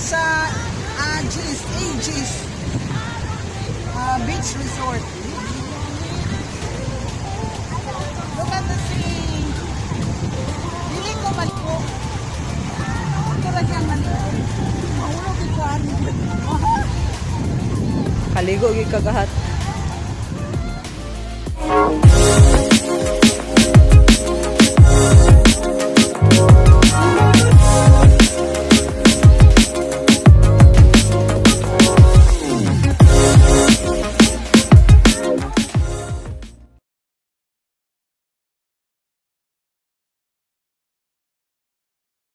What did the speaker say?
sa Aegis Beach Resort. Look at the sea. Dili ko maliko. Ito lang yan maliko. Mahulog ito. Kaligo, gikagahat.